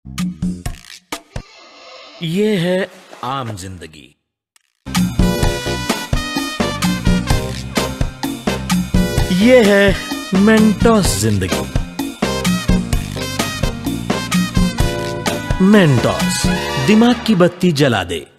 ये है आम जिंदगी। ये है मेंटोस जिंदगी। मेंटोस दिमाग की बत्ती जला दे।